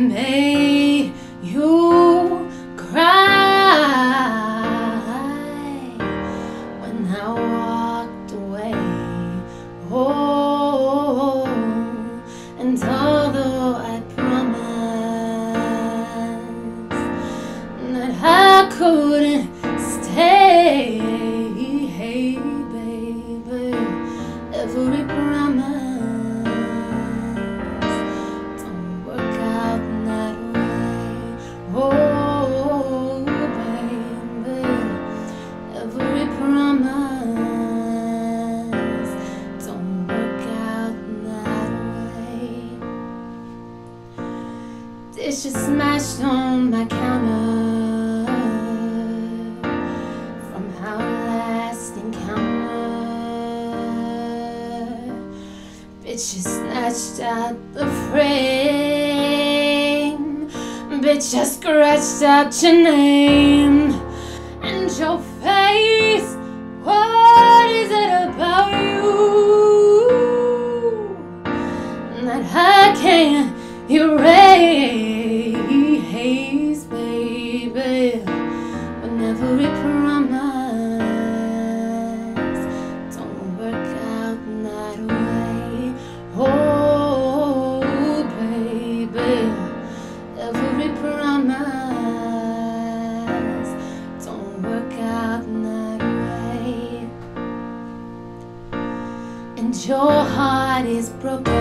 made you cry when I walked away. Oh, and although I promised that I couldn't stay, hey baby, every promise don't work out that way. Oh baby, every promise don't work out that way. Dishes smashed on my counter from our last encounter. Bitches snatched out the frame. Bitch, I scratched out your name and your face. What is it about you that I can't erase, baby? When every promise don't work out that way. Oh baby, every promise don't work out that way. And your heart is broken